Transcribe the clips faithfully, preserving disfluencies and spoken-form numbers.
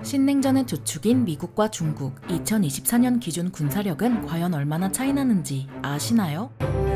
신냉전의 두 축인 미국과 중국, 이천이십사 년 기준 군사력은 과연 얼마나 차이나는지 아시나요?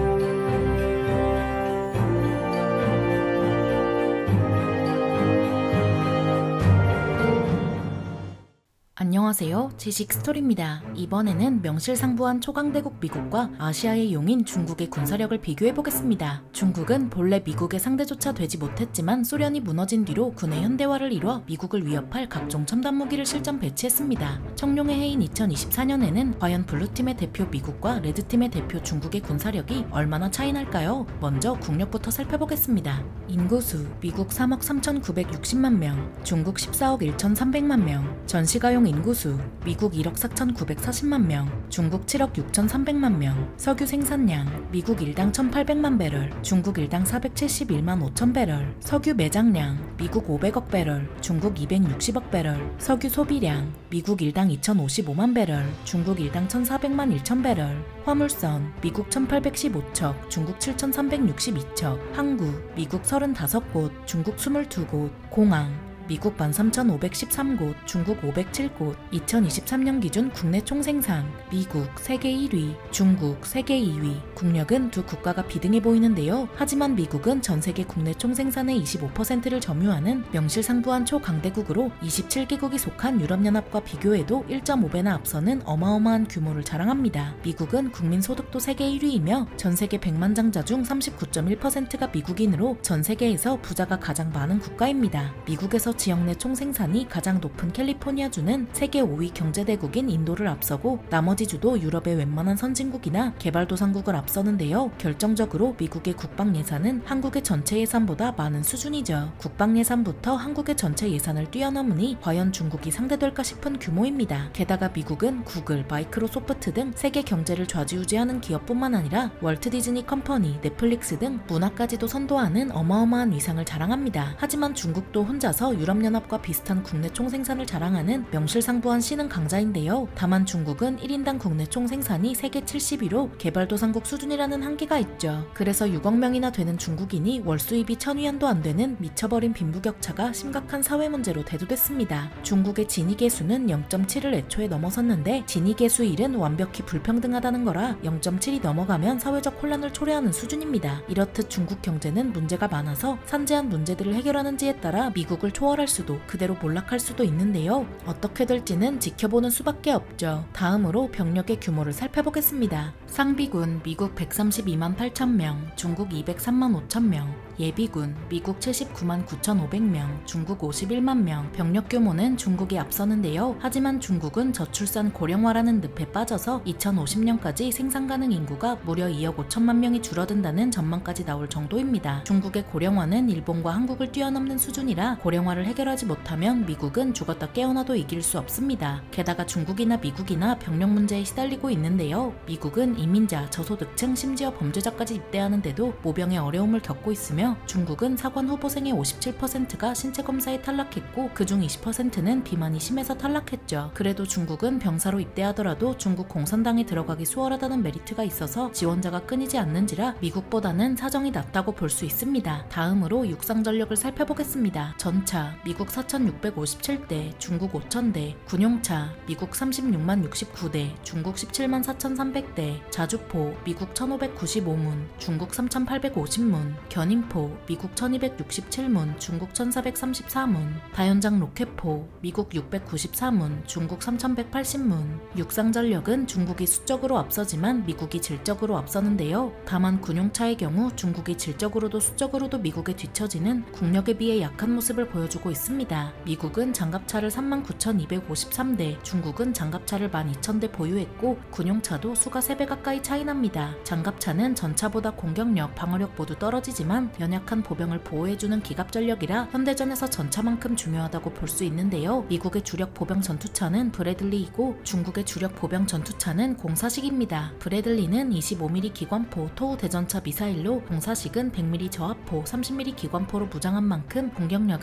안녕하세요. 지식스토리입니다. 이번에는 명실상부한 초강대국 미국과 아시아의 용인 중국의 군사력을 비교해보겠습니다. 중국은 본래 미국의 상대조차 되지 못했지만 소련이 무너진 뒤로 군의 현대화를 이뤄 미국을 위협할 각종 첨단 무기를 실전 배치했습니다. 청룡의 해인 이천이십사 년에는 과연 블루팀의 대표 미국과 레드팀의 대표 중국의 군사력이 얼마나 차이날까요? 먼저 국력부터 살펴보겠습니다. 인구수 미국 삼억 삼천구백육십만 명, 중국 십사억 일천삼백만 명, 전시가용 인구수 미국 일억 사천구백사십만 명, 중국 칠억 육천삼백만 명, 석유 생산량 미국 일당 천팔백만 배럴, 중국 일당 사백칠십일만 오천 배럴, 석유 매장량 미국 오백억 배럴, 중국 이백육십억 배럴, 석유 소비량 미국 일당 이천오십오만 배럴, 중국 일당 천사백만 천 배럴, 화물선 미국 천팔백십오척, 중국 칠천삼백육십이척, 항구 미국 서른다섯 곳, 중국 이십이 곳, 공항 미국 만 삼천오백십삼 곳, 중국 오백칠 곳, 이천이십삼 년 기준 국내 총생산 미국 세계 일 위, 중국 세계 이 위, 국력은 두 국가가 비등해 보이는데요. 하지만 미국은 전세계 국내 총생산의 이십오 퍼센트를 점유하는 명실상부한 초강대국으로 이십칠 개국이 속한 유럽연합과 비교해도 일 점 오 배나 앞서는 어마어마한 규모를 자랑합니다. 미국은 국민소득도 세계 일 위이며 전세계 백만 장자 중 삼십구 점 일 퍼센트가 미국인으로 전세계에서 부자가 가장 많은 국가입니다. 미국에서 지역 내 총생산이 가장 높은 캘리포니아주는 세계 오 위 경제대국인 인도를 앞서고 나머지 주도 유럽의 웬만한 선진국이나 개발도상국을 앞서는데요. 결정적으로 미국의 국방예산은 한국의 전체 예산보다 많은 수준이죠. 국방예산부터 한국의 전체 예산을 뛰어넘으니 과연 중국이 상대될까 싶은 규모입니다. 게다가 미국은 구글, 마이크로소프트 등 세계 경제를 좌지우지하는 기업뿐만 아니라 월트 디즈니 컴퍼니, 넷플릭스 등 문화까지도 선도하는 어마어마한 위상을 자랑합니다. 하지만 중국도 혼자서 유럽 유럽연합과 비슷한 국내 총생산을 자랑하는 명실상부한 신흥 강자인데요. 다만 중국은 일 인당 국내 총생산이 세계 칠십 위로 개발도상국 수준이라는 한계가 있죠. 그래서 육억 명이나 되는 중국인이 월수입이 천위안도 안 되는 미쳐버린 빈부격차가 심각한 사회 문제로 대두됐습니다. 중국의 지니계수는 영 점 칠을 애초에 넘어섰는데 지니계수 일은 완벽히 불평등하다는 거라 영 점 칠이 넘어가면 사회적 혼란을 초래하는 수준입니다. 이렇듯 중국 경제는 문제가 많아서 산재한 문제들을 해결하는지에 따라 미국을 초월할 수도 그대로 몰락할 수도 있는데요. 어떻게 될지는 지켜보는 수밖에 없죠. 다음으로 병력의 규모를 살펴보겠습니다. 상비군 미국 백삼십이만 팔천 명, 중국 이백삼만 오천 명, 예비군 미국 칠십구만 구천오백 명, 중국 오십일만 명. 병력 규모는 중국이 앞서는데요. 하지만 중국은 저출산 고령화라는 늪에 빠져서 이천오십 년까지 생산 가능 인구가 무려 이억 오천만 명이 줄어든다는 전망까지 나올 정도입니다. 중국의 고령화는 일본과 한국을 뛰어넘는 수준이라 고령화를 해결하지 못하면 미국은 죽었다 깨어나도 이길 수 없습니다. 게다가 중국이나 미국이나 병력 문제에 시달리고 있는데요. 미국은 이민자, 저소득층, 심지어 범죄자까지 입대하는데도 모병의 어려움을 겪고 있으며 중국은 사관 후보생의 오십칠 퍼센트가 신체 검사에 탈락했고 그중 이십 퍼센트는 비만이 심해서 탈락했죠. 그래도 중국은 병사로 입대하더라도 중국 공산당에 들어가기 수월하다는 메리트가 있어서 지원자가 끊이지 않는지라 미국보다는 사정이 낫다고 볼 수 있습니다. 다음으로 육상 전력을 살펴보겠습니다. 전차 미국 사천육백오십칠 대, 중국 오천 대, 군용차 미국 삼십육만 육십구 대, 중국 십칠만 사천삼백 대, 자주포 미국 천오백구십오 문, 중국 삼천팔백오십 문, 견인포 미국 천이백육십칠 문, 중국 천사백삼십사 문, 다연장 로켓포 미국 육백구십사 문, 중국 삼천백팔십 문. 육상 전력은 중국이 수적으로 앞서지만 미국이 질적으로 앞서는데요. 다만 군용차의 경우 중국이 질적으로도 수적으로도 미국에 뒤처지는 국력에 비해 약한 모습을 보여주고 있습니다. 미국은 장갑차를 삼만 구천이백오십삼 대, 중국은 장갑차를 만 이천 대 보유했고 군용차도 수가 세 배 가까이 차이납니다. 장갑차는 전차보다 공격력, 방어력 모두 떨어지지만 연약한 보병을 보호해주는 기갑전력이라 현대전에서 전차만큼 중요하다고 볼 수 있는데요. 미국의 주력 보병 전투차는 브래들리이고 중국의 주력 보병 전투차는 공사식입니다. 브래들리는 이십오 밀리미터 기관포, 토우 대전차 미사일로 공사식은 백 밀리미터 저압포, 삼십 밀리미터 기관포로 무장한 만큼 공격력은 공사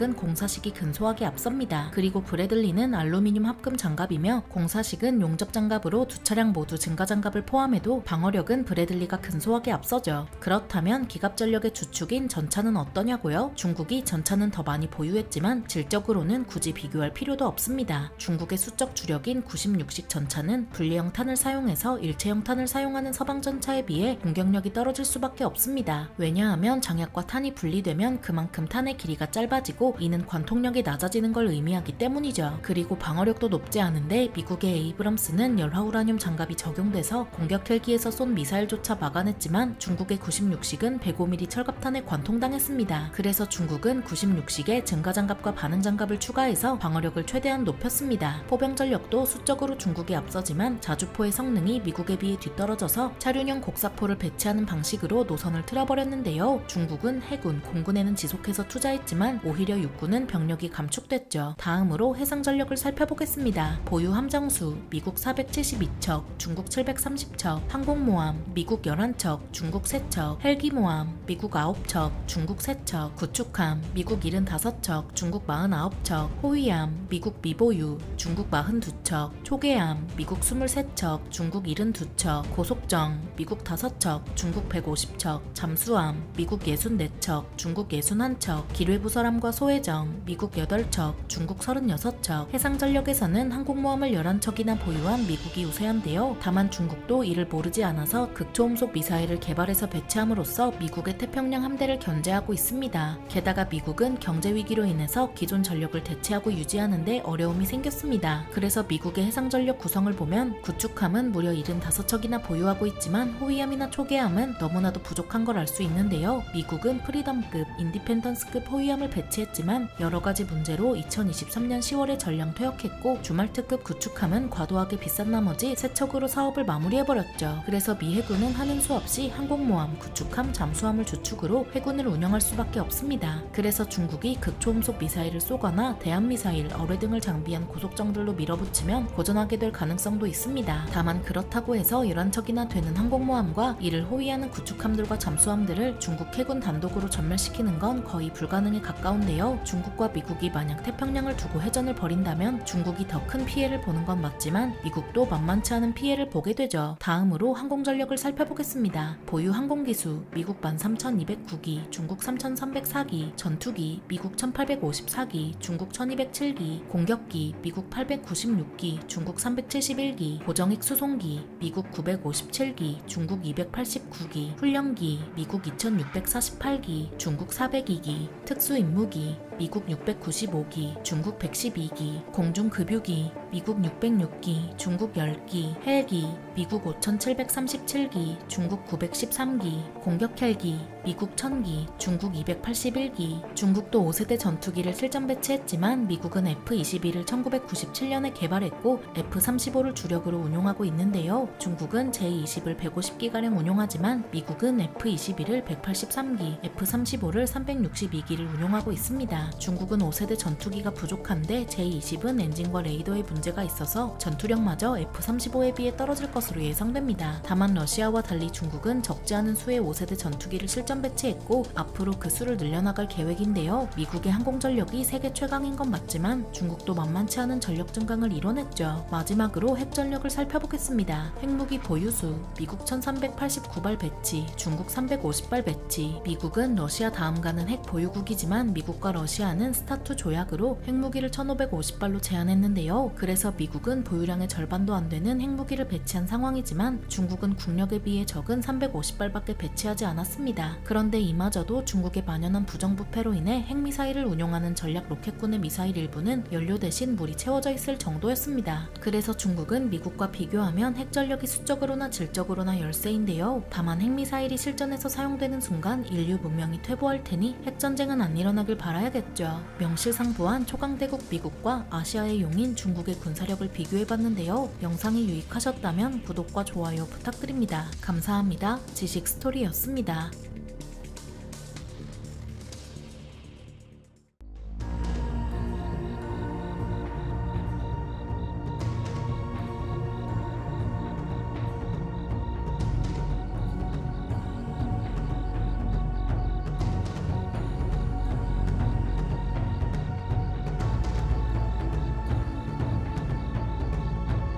공사식이 근소하게 앞섭니다. 그리고 브래들리는 알루미늄 합금 장갑이며 공사식은 용접 장갑으로 두 차량 모두 증가 장갑을 포함해도 방어력은 브래들리가 근소하게 앞서죠. 그렇다면 기갑 전력의 주축인 전차는 어떠냐고요? 중국이 전차는 더 많이 보유했지만 질적으로는 굳이 비교할 필요도 없습니다. 중국의 수적 주력인 구십육식 전차는 분리형 탄을 사용해서 일체형 탄을 사용하는 서방 전차에 비해 공격력이 떨어질 수밖에 없습니다. 왜냐하면 장약과 탄이 분리되면 그만큼 탄의 길이가 짧아지고 이는 관통력이 낮아지는 걸 의미하기 때문이죠. 그리고 방어력도 높지 않은데 미국의 에이브럼스는 열화 우라늄 장갑이 적용돼서 공격 헬기에서 쏜 미사일조차 막아냈지만 중국의 구십육식은 백오 밀리미터 철갑탄에 관통당했습니다. 그래서 중국은 구십육식에 증가장갑과 반응장갑을 추가해서 방어력을 최대한 높였습니다. 포병 전력도 수적으로 중국이 앞서지만 자주포의 성능이 미국에 비해 뒤떨어져서 차륜형 곡사포를 배치하는 방식으로 노선을 틀어버렸는데요. 중국은 해군, 공군에는 지속해서 투자했지만 오히려 육군은 병력이 감축됐죠. 다음으로 해상 전력을 살펴보겠습니다. 보유 함정수 미국 사백칠십이척, 중국 칠백삼십척, 항공모함 미국 열한척, 중국 세척, 헬기모함 미국 아홉척, 중국 세척, 구축함 미국 칠십오척, 중국 사십구척, 호위함 미국 미보유, 중국 사십이척, 초계함 미국 이십삼척, 중국 칠십이척, 고속정 미국 다섯척, 중국 백오십척, 잠수함 미국 육십사척, 중국 육십일척, 기뢰부설함과 소해정 미국 여덟척, 중국 서른여섯척. 해상전력에서는 항공모함을 열한척이나 보유한 미국이 우세한데요. 다만 중국도 이를 모르지 않아서 극초음속 미사일을 개발해서 배치함으로써 미국의 태평양 함대를 견제하고 있습니다. 게다가 미국은 경제위기로 인해서 기존 전력을 대체하고 유지하는데 어려움이 생겼습니다. 그래서 미국의 해상전력 구성을 보면 구축함은 무려 칠십오척이나 보유하고 있지만 호위함이나 초계함은 너무나도 부족한 걸 알 수 있는데요. 미국은 프리덤급, 인디펜던스급 호위함을 배치했지만 여러가지 문제로 이천이십삼년 시월에 전량 퇴역했고 주말특급 구축함은 과도하게 비싼 나머지 세척으로 사업을 마무리해버렸죠. 그래서 미 해군은 하는 수 없이 항공모함, 구축함, 잠수함을 주축으로 해군을 운영할 수밖에 없습니다. 그래서 중국이 극초음속 미사일을 쏘거나 대한미사일, 어뢰 등을 장비한 고속정들로 밀어붙이면 고전하게 될 가능성도 있습니다. 다만 그렇다고 해서 열한척이나 되는 항공모함과 이를 호위하는 구축함들과 잠수함들을 중국 해군 단독으로 전멸시키는 건 거의 불가능에 가까운데요. 중국과 미국이 만약 태평양을 두고 해전을 벌인다면 중국이 더 큰 피해를 보는 건 맞지만 미국도 만만치 않은 피해를 보게 되죠. 다음으로 항공전력을 살펴보겠습니다. 보유 항공기수 미국 만 삼천이백구기, 중국 삼천삼백사기, 전투기 미국 천팔백오십사기, 중국 천이백칠기, 공격기 미국 팔백구십육기, 중국 삼백칠십일기, 고정익 수송기 미국 구백오십칠기, 중국 이백팔십구기, 훈련기 미국 이천육백사십팔기, 중국 사백이기, 특수임무기 미국 육백구십오기, 중국 백십이기, 공중급유기 미국 육백육기, 중국 십기, 헬기 미국 오천칠백삼십칠기, 중국 구백십삼기, 공격헬기 미국 천기, 중국 이백팔십일기. 중국도 오세대 전투기를 실전 배치했지만 미국은 에프 이십일을 천구백구십칠년에 개발했고 에프 삼십오를 주력으로 운용하고 있는데요. 중국은 제이 이십을 백오십기가량 운용하지만 미국은 에프 이십일을 백팔십삼기, 에프 삼십오를 삼백육십이기를 운용하고 있습니다. 중국은 오세대 전투기가 부족한데 제이 이십은 엔진과 레이더에 문제가 있어서 전투력마저 에프 삼십오에 비해 떨어질 것으로 예상됩니다. 다만 러시아와 달리 중국은 적지 않은 수의 오세대 전투기를 실전 배치했고 앞으로 그 수를 늘려나갈 계획인데요. 미국의 항공전력이 세계 최강인 건 맞지만 중국도 만만치 않은 전력 증강을 이뤄냈죠. 마지막으로 핵전력을 살펴보겠습니다. 핵무기 보유수 미국 천삼백팔십구발 배치, 중국 삼백오십발 배치. 미국은 러시아 다음 가는 핵 보유국이지만 미국과 러시아는 스타투 조약으로 핵무기를 천오백오십발로 제한했는데요. 그래서 미국은 보유량의 절반도 안 되는 핵무기를 배치한 상황이지만 중국은 국력에 비해 적은 삼백오십발밖에 배치하지 않았습니다. 그런데 이마저도 중국의 만연한 부정부패로 인해 핵미사일을 운용하는 전략 로켓군의 미사일 일부는 연료 대신 물이 채워져 있을 정도였습니다. 그래서 중국은 미국과 비교하면 핵전력이 수적으로나 질적으로나 열세인데요. 다만 핵미사일이 실전에서 사용되는 순간 인류 문명이 퇴보할 테니 핵전쟁은 안 일어나길 바라야겠죠. 명실상부한 초강대국 미국과 아시아의 용인 중국의 군사력을 비교해봤는데요. 영상이 유익하셨다면 구독과 좋아요 부탁드립니다. 감사합니다. 지식스토리였습니다.